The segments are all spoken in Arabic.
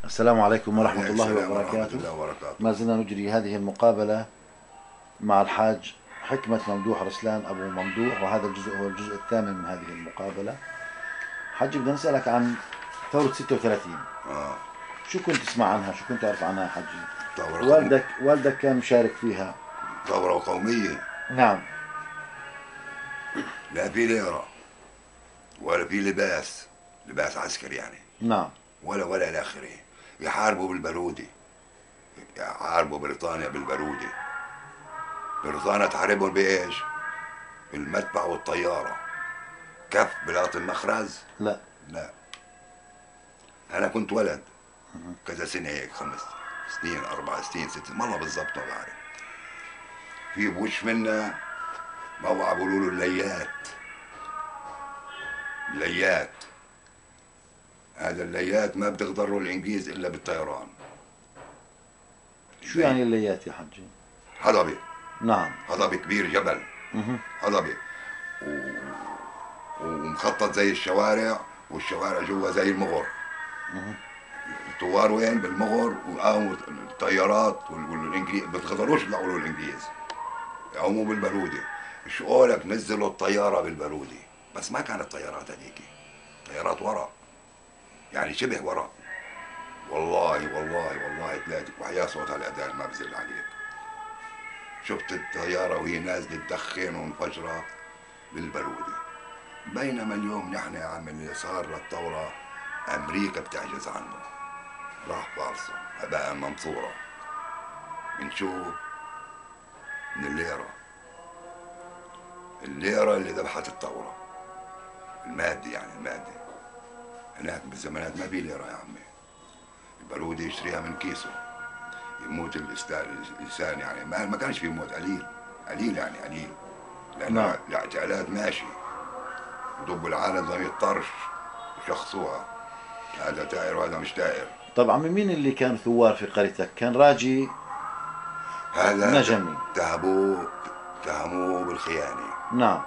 السلام عليكم ورحمة عليكم الله السلام ورحمة وبركاته. الله وبركاته. ما زلنا نجري هذه المقابلة مع الحاج حكمة ممدوح رسلان أبو ممدوح، وهذا الجزء هو الجزء الثامن من هذه المقابلة. حاج، بدنا نسألك عن ثورة 36. اه شو كنت تسمع عنها؟ شو كنت تعرف عنها حجي؟ ثورة والدك كان مشارك فيها. ثورة قومية. نعم. لا في ليرة ولا في لباس عسكري يعني، نعم. ولا إلى آخره. يحاربوا بالبارودي، يحاربوا بريطانيا بالبارودي. بريطانيا تحاربهم بإيش؟ بالمدفع والطيارة. كف بلاط المخرز؟ لا. لا. أنا كنت ولد كذا سنة هيك، 5 سنين 4 سنين 6، والله بالضبط ما بعرف. في بوش منا موقع بيقولوا له الليات. هذا الليات ما بتقدروا الانجليز الا بالطيران. شو يعني الليات يا حجي؟ هضبة. نعم. هضبة كبير، جبل. هضبة و... ومخطط زي الشوارع، والشوارع جوا زي المغر. الثوار وين؟ بالمغر، وقاموا الطيارات والانجليز ما بتقدروش يطلعوا له الانجليز، يقوموا بالبارودة. شو قولك نزلوا الطيارة بالبارودة، بس ما كانت طيارات هذيك، طيارات ورا، يعني شبه ورا. والله ثلاثة، وحياة صوت الأذان ما بزل عليك. شفت الطيارة وهي نازلة تدخن ومفجرة بالبارودة. بينما اليوم نحن يا عم اللي صار للثورة أمريكا بتعجز عنه، راح فالصة هباء منثورة. من شو؟ من الليرة اللي ذبحت الثورة. المادة يعني المادة. هناك بالزمانات ما في ليرة يا عمي. البارودة يشتريها من كيسه. يموت الإنسان يعني ما كانش في موت، قليل يعني قليل. لأن نعم. الاعتقالات ماشي، يضبوا العالم زي الطرش وشخصوها، هذا تائر وهذا مش تائر. طبعا، من مين اللي كان ثوار في قريتك؟ كان راجي هذا نجمي. اتهموه بالخيانة. نعم.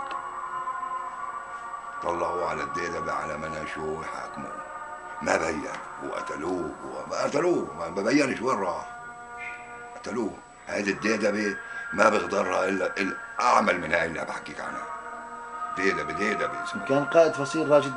طلعوه على الديدبة على مناشوه يحاكموه. ما بين، وقتلوه. ما بينش وين راح. قتلوه. هذه الديدبة ما بيقدرها إلا أعمل من هاي اللي بحكيك عنها. ديدبة اسمها. كان قائد فصيل راجي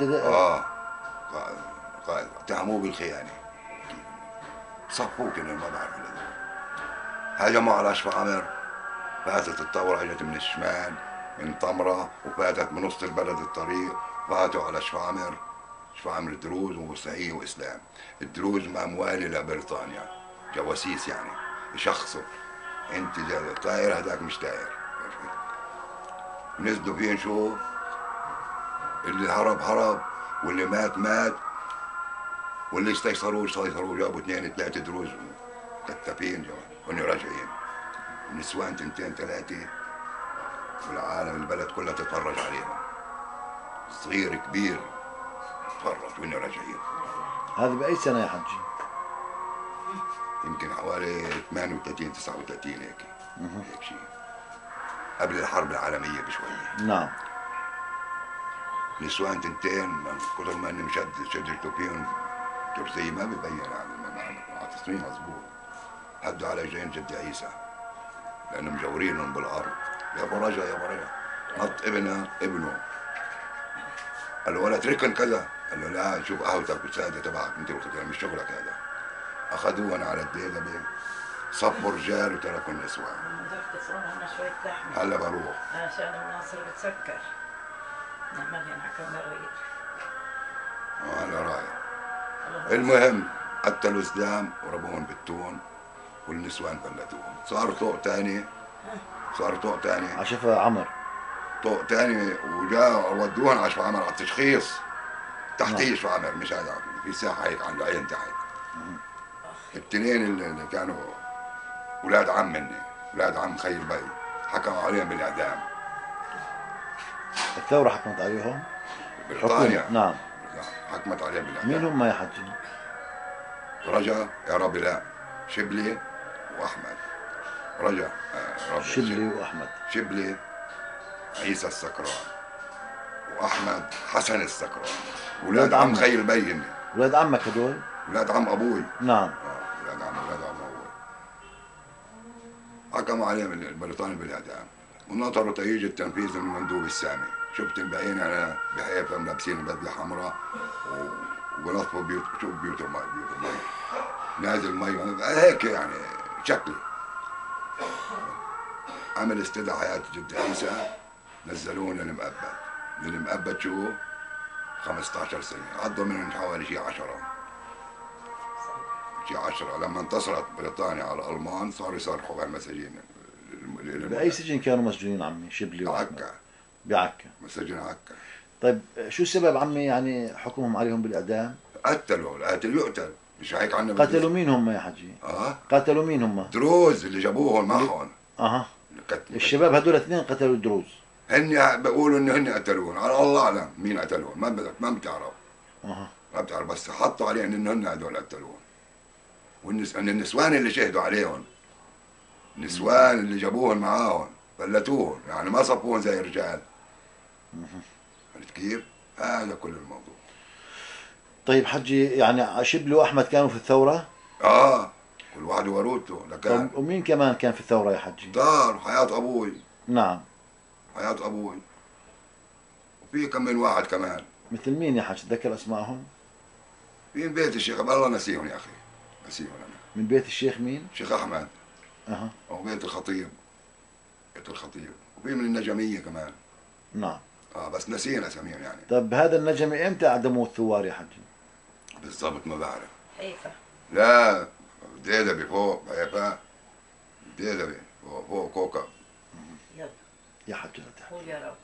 قائد اتهموه بالخيانة. صفوه كنا ما بعرف ليه. هجموا على اشرف عامر. فاتت الثورة، اجت من الشمال من طمرة، وفاتت من وسط البلد الطريق. فاتوا على اشرف عامر الدروز ومستعين واسلام. الدروز ما موالي لبريطانيا، جواسيس يعني، يشخصوا انت طاير، هذاك مش طاير. نزلوا فيه نشوف، اللي هرب واللي مات، واللي استيسروا جابوا 2 3 دروز مكتفين وانه راجعين. النسوان 2 3، والعالم البلد كلها تتفرج عليهم، صغير كبير تفرج وانه راجعين. هذا بأي سنة يا حجي؟ يمكن حوالي 38 39 هيك شيء، قبل الحرب العالمية بشوية. نعم. نسوان 2 من كثر ما انهم شدوا فيهم ترسية ما ببين يعني مع تصميم مظبوط. هدوا على جين جد عيسى لانهم مجورينهم بالارض. يا ابو رجا نط ابنه، قال له ولا اتركن كذا، قال له لا، شوف قهوتك والسادة تبعك انت وخذها، مش شغلك هذا. اخذوه على الديدبة، صفوا رجال وتركوا النسوان. هلا بروح عشان الناصر بتسكر نعمل هنا كمريض. هلا رايح. المهم قتلوا اسلام ورموهم بالتون، والنسوان فلتوهم. صار طوق تاني عشفة عمر. طوق تاني، وجاء ودوهم على شو عمر على التشخيص. تحتيه شو عمر، مش هذا، في ساحه هيك عند العين تحت. التنين اللي كانوا ولاد عم مني، ولاد عم خي البي، حكموا عليهم بالاعدام. الثورة حكمت عليهم؟ بريطانيا. نعم. حكمت عليهم بالاعدام. مين هم يا حجي؟ رجا يا رب، لا، شبلي واحمد. رجا شبلي واحمد. شبلي عيسى السكران، واحمد حسن السكران، ولاد عم خي البي. ولاد عمك هدول؟ ولاد عم ابوي. نعم. ولاد عم ابوي. حكموا عليهم البريطاني بالاعدام، ونطروا تأييد التنفيذ من المندوب السامي. شفت مبين انا بحيفا لابسين بدله حمراء ونصفوا بيوت، شوف بيوت المي، بيوت المي نازل مي هيك يعني شكلي. عمل استدعاء حياة جد عيسى، نزلونا للمؤبد. للمؤبد شو 15 سنة، عضوا منهم حوالي شي 10. شي 10 لما انتصرت بريطانيا على الألمان صاروا يصرخوا بهالمساجين. بأي سجن كانوا مسجونين عمي شبلي وأحمد؟ عكا. بعكا. مسجين عكا. طيب شو السبب عمي يعني حكمهم عليهم بالإعدام؟ قتلوا، القاتل يقتل، مش هيك عنا قتلوا مين هم يا حجي؟ قتلوا مين هم؟ دروز اللي جابوهم معهم. الشباب هدول اثنين قتلوا الدروز. هن بيقولوا انه هن قتلوهم، على الله اعلم مين قتلوهم، ما بتعرف. ما بتعرف، بس حطوا عليهم انه هن هدول قتلوهم. النسوان اللي شهدوا عليهم، النسوان اللي جابوهم معاهم فلتوهم، يعني ما صفوهم زي الرجال. عرفت كيف؟ هذا كل الموضوع. طيب حجي يعني شبلي واحمد كانوا في الثوره؟ كل واحد وروته. طيب ومين كمان كان في الثوره يا حجي؟ طار حياة ابوي. نعم. حياة ابوي. وفي كم من واحد كمان. مثل مين يا حجي؟ تذكر اسمائهم؟ في من بيت الشيخ، والله نسيهم يا اخي، نسيهم انا. من بيت الشيخ مين؟ الشيخ احمد. او بيت الخطيب. بيت الخطيب. وفي من النجميه كمان. نعم. بس نسينا اساميهم يعني. طب هذا النجمي امتى اعدموه الثوار يا حجي؟ بالضبط ما بعرف. حيفا. لا ديدبي فوق، حيفا ديدبي فوق كوكب. يلا يا حجي قول يا رب.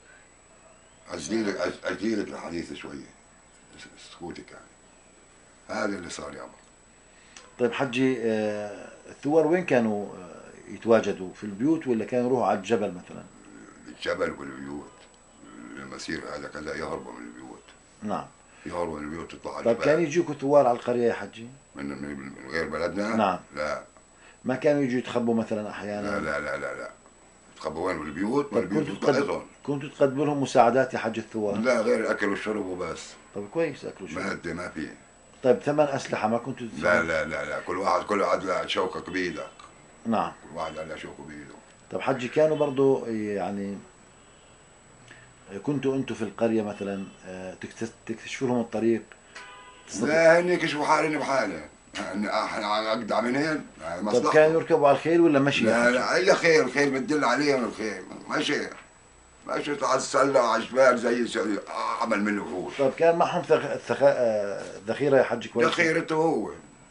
اجيلك الحديث شويه، سكوتك يعني. هذا اللي صار يابا. طيب حجي الثوار وين كانوا يتواجدوا؟ في البيوت ولا كانوا يروحوا على الجبل مثلا؟ الجبل والبيوت. المسير هذا كذا يهربوا من البيوت. نعم. يهربوا من البيوت يطلعوا على الجبل. طيب كان يجيكوا ثوار على القرية يا حجي؟ من غير بلدنا؟ نعم. لا. ما كانوا يجوا يتخبوا مثلا احيانا؟ لا لا لا لا لا. يتخبوا وين؟ بالبيوت؟ كنتوا تقدموا لهم مساعدات يا حج الثوار؟ لا غير الاكل والشرب وبس. طيب كويس اكل وشرب. مادة ما في. طيب ثمن اسلحة ما كنتوا لا لا لا لا، كل واحد له شوكك بايدك. نعم. كل واحد له شوكه بايده. طيب حجي كانوا برضو يعني كنتوا انتم في القرية مثلا تكتشفوا لهم الطريق؟ لا هن يكشفوا حالهم بحالهم، احنا اجدع منهم. طيب كانوا يركبوا على الخيل ولا مشي؟ لا لا اي خيل، الخيل بتدل عليهم، الخيل مشي على السله على الجبال زي عمل من الوحوش. طيب كان معهم ذخيرة يا حجي كويس؟ ذخيرته هو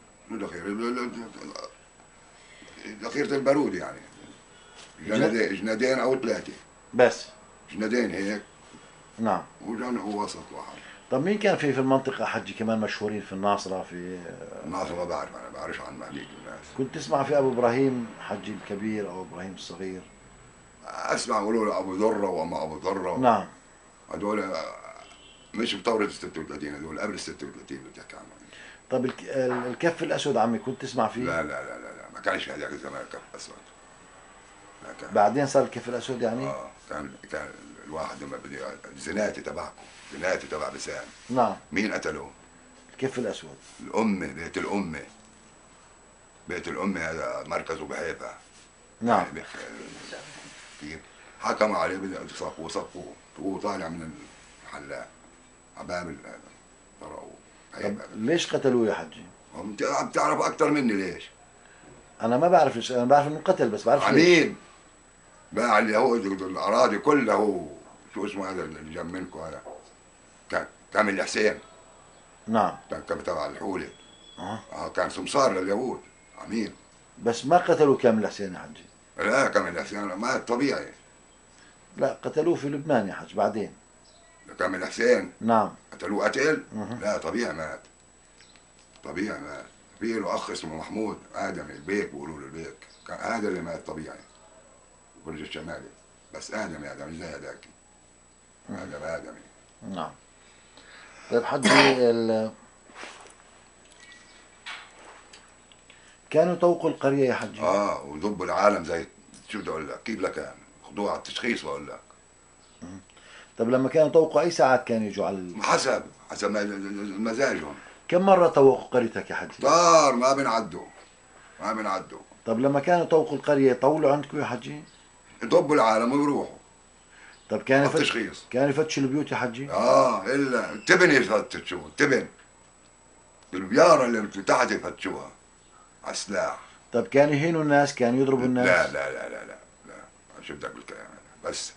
ذخيرة البارود يعني جنادين او 3 بس. جنادين هيك. نعم. وجنح وسط واحد. طب مين كان في المنطقة حجي كمان مشهورين في الناصرة؟ في الناصرة ما بعرف، أنا ما بعرفش عن هذيك الناس. كنت تسمع في أبو إبراهيم حجي الكبير أو إبراهيم الصغير؟ أسمع يقولوا له أبو ذرة وأما أبو ذرة. نعم. هذول مش بثورة 36، هذول قبل 36 اللي بتحكي عنهم. طب الكف الأسود عمي كنت تسمع فيه؟ لا لا لا لا, لا. ما كانش هذاك الزمان كف أسود. بعدين صار الكف الأسود يعني؟ كان الواحد لما بده زناتي تبعكم، زناتي تبع بسام. نعم. مين قتلوه؟ الكف الأسود. الأمة، بيت الأمة. بيت الأمة هذا مركزه بحيفا. نعم. كيف؟ حكموا عليه صفوه وهو طالع من الحلاق عباب طرقوه. طب ليش قتلوه يا حجي؟ عم تعرف أكثر مني ليش؟ أنا ما بعرف ليش، أنا بعرف إنه قتل بس بعرف عميد باع اللي هو الأراضي كلها. هو شو اسمه هذا اللي جنب منكم هذا؟ كامل حسين. نعم. كان تبع الحولة. كان سمسار لليهود عميد. بس ما قتلوا كامل حسين يا حجي؟ لا كامل حسين مات طبيعي. لا قتلوه في لبنان يا حج بعدين. كامل حسين؟ نعم. قتلوه قتل؟ لا طبيعي مات. طبيعي مات. في له أخ اسمه محمود آدمي البيك، بيقولوا له البيك، كان هذا اللي مات طبيعي. برج الشمالي، بس آدمي مش زي هذاك. آدمي. نعم. طيب حجي كانوا يطوقوا القرية يا حجي؟ وذبوا العالم زي شو بدي اقول لك، كيف لك خذوها على التشخيص بقول لك. طب لما كانوا يطوقوا اي ساعات كانوا يجوا على حسب مزاجهم. كم مرة طوقوا قريتك يا حجي؟ طار ما بنعدوا، ما بنعدوا. طب لما كانوا يطوقوا القرية يطولوا عندكم يا حجي؟ يطبوا العالم ويروحوا طب على التشخيص. كانوا يفتشوا البيوت يا حجي؟ الا التبن يفتشوها، التبن البيارة اللي تحت يفتشوها على السلاح. طب كانوا يهينوا الناس، كانوا يضربوا الناس؟ لا شو بدك بالكلام هذا؟ بس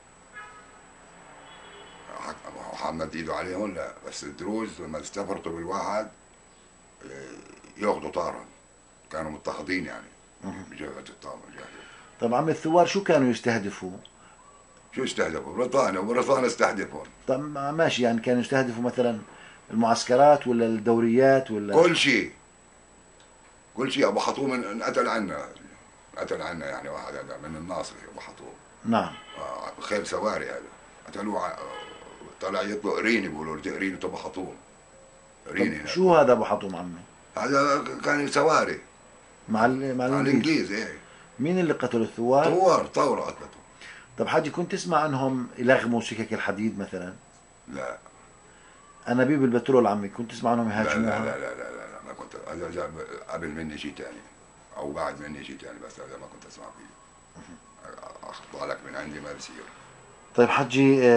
حمد ايده عليهم لا، بس الدروز لما استفرطوا بالواحد ياخذوا طارا، كانوا مضطهدين يعني بجبهة الطار. طب عم الثوار شو كانوا يستهدفوا؟ شو استهدفوا؟ بريطانيا، وبريطانيا استهدفوا طب ماشي، يعني كانوا يستهدفوا مثلا المعسكرات ولا الدوريات ولا كل شيء، كل شيء. ابو حطوم انقتل عنا، قتل عنا يعني واحد هذا من الناصري ابو حطوم. نعم. خيل سواري هذا قتلوه، طلع يطلق قريني، بيقولوا له قريني ابو حطوم. قريني شو هذا ابو حطوم عمي؟ هذا كان سواري مع مع الانجليز. ايه. مين اللي قتلوا الثوار؟ ثورة قتلته. طب حاجي كنت تسمع انهم يلغموا سكك الحديد مثلا؟ لا. انابيب البترول عمي كنت تسمع انهم يهاجموها؟ لا ما كنت. هذا جاب قبل مني شيء ثاني او بعد مني شيء ثاني، بس هذا ما كنت اسمع فيه. اخطا لك من عندي ما بصير. طيب حجي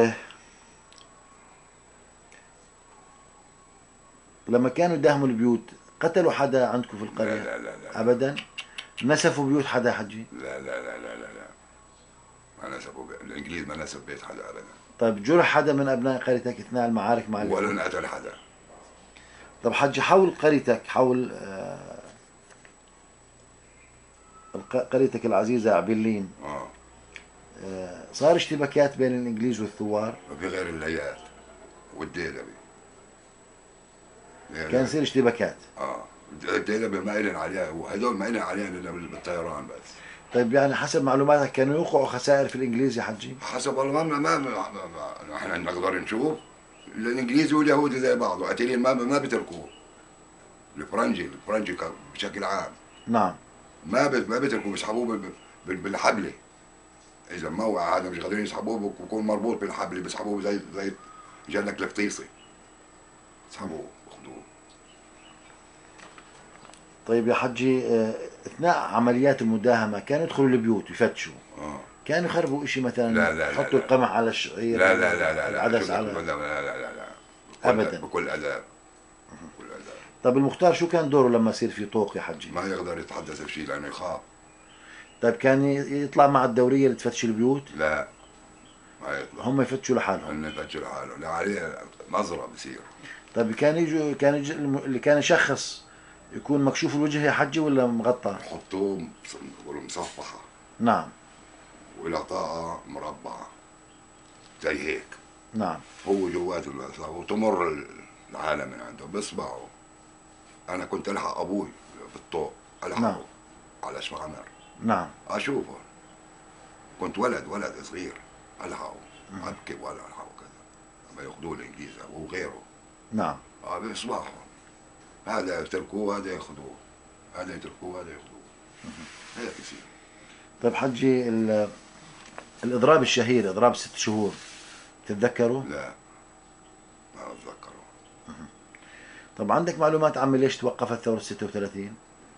لما كانوا يداهموا البيوت قتلوا حدا عندكم في القرية؟ لا ابدا. نسفوا بيوت حدا حجي؟ لا ما نسبوا الانجليز ما نسب بيت حدا ابدا. طيب جرح حدا من ابناء قريتك اثناء المعارك مع ولا انقتل حدا. طب حجي حول قريتك، حول قريتك العزيزة عبلين صار اشتباكات بين الانجليز والثوار؟ ما في غير الليات والديلبي. كان يصير اشتباكات؟ الديلبي ما إلن عليها، وهدول ما إلن عليها الا بالطيران بس. طيب يعني حسب معلوماتك كانوا يوقعوا خسائر في الانجليز يا حجي؟ حسب والله ما احنا نقدر نشوف. الانجليزي واليهودي زي بعض، وقتيلين ما بتركوه. الفرنجي بشكل عام. نعم. ما بتركوه، بيسحبوه بالحبل. اذا ما وقع هذا مش قادرين يسحبوه، بكون مربوط بالحبل، بيسحبوه زي جنك القطيصي. يسحبوه ياخذوه. طيب يا حجي اثناء عمليات المداهمه كانوا يدخلوا البيوت يفتشوا؟ كانوا يخربوا شيء مثلا؟ لا يحطوا القمح على الشعير؟ لا العدس على لا ابدا بكل اداب. طب المختار شو كان دوره لما يصير في طوق يا حجي؟ ما يقدر يتحدث بشيء لانه يخاف. طيب كان يطلع مع الدوريه اللي تفتش البيوت؟ لا ما يطلع، هم يفتشوا لحالهم. هم يفتشوا لحالهم، لا عليه نظره بصير. طيب كان اللي كان يشخص يكون مكشوف الوجه يا حجي ولا مغطى؟ يحطوه مصفحه. نعم. وإلى طاقه مربعه زي هيك. نعم. هو جواته وتمر العالم من عنده باصبعه. انا كنت الحق ابوي بالطوق، الحقه. نعم. على شمعمر. نعم. اشوفه. كنت ولد صغير، الحقه. ابكي ولا الحقه كذا لما ياخذوه الانجليز وغيره. نعم. باصبعهم. هذا يتركوه هذا ياخذوه، هذا يتركوه هذا ياخذوه. هيك يصير. طيب حجي الاضراب الشهير، اضراب 6 شهور، تتذكروا؟ لا ما اتذكره. طب عندك معلومات عمي ليش توقفت ثورة 36؟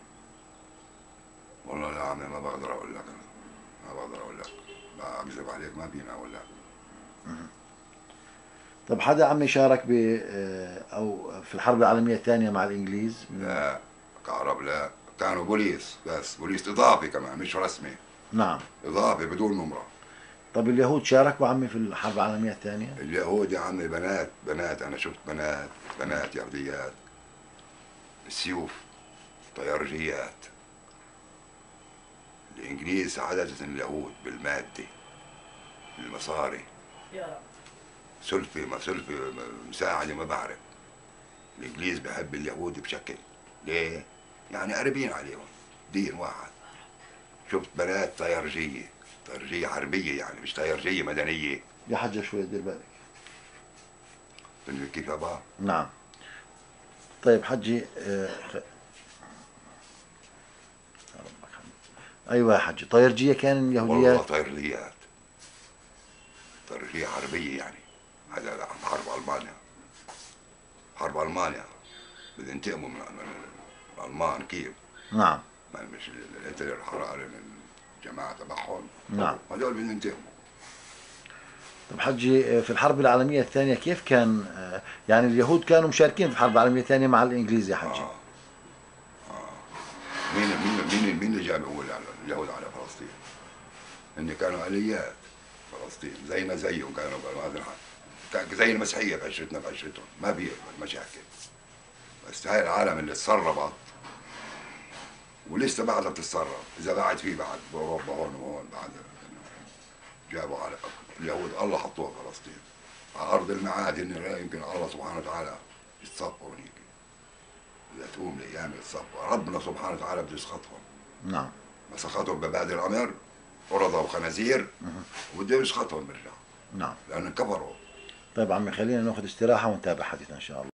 والله لا عمي ما بقدر اقول لك، ما بقدر اقول لك، ما اكذب عليك، ما فينا اقول لك. طب حدا عمي شارك او في الحرب العالمية الثانية مع الانجليز؟ لا كهرب لا، كانوا بوليس بس، بوليس اضافي كمان مش رسمي. نعم. اضافي بدون نمرة. طب اليهود شاركوا عمي في الحرب العالمية الثانية؟ اليهود يا عمي بنات انا شفت بنات يهوديات، السيوف، طيارجيات. الانجليز عادة اليهود بالمادة، بالمصاري. يا رب. سلفي مساعدة ما بعرف. الانجليز بحب اليهود بشكل. ليه؟ يعني قريبين عليهم، دين واحد. شفت بنات طيارجية حربية يعني، مش طيارجية مدنية. يا حجة شوي دير بالك. كيف أبا؟ نعم. طيب حجي ايوه يا حجي، طيرجية كان يهوديات؟ والله طيرجيات حربية يعني. هذا حرب ألمانيا بدهم ينتقموا من الالمان كيف؟ نعم. ما مش الهتلر الحراري الجماعه تبعهم. نعم. هذول بدهم ينتقموا. طب حجي، في الحرب العالمية الثانية كيف كان يعني اليهود كانوا مشاركين في الحرب العالمية الثانية مع الإنجليز يا حجي؟ مين اللي جاب اول اليهود على فلسطين؟ ان كانوا اليات فلسطين زينا زيهم، كانوا زي المسيحيه في عشرتنا في عشرتهم، ما في مشاكل. بس هاي العالم اللي تسربت ولسه بعدها بتتسرب، اذا قاعد فيه بعد باوروبا هون وهون بعد جابوا على اليهود، الله حطوها فلسطين على ارض المعاد، ان لا يمكن الله سبحانه وتعالى يتصفوا هنيك. اذا تقوم الايام يتصفوا، ربنا سبحانه وتعالى بده يسخطهم. نعم. مسخطهم ببادئ الامر، قرضة وخنازير، وبده يسخطهم بالله. نعم. لأن كفروا. طيب عمي، خلينا ناخذ استراحة ونتابع حديثنا إن شاء الله.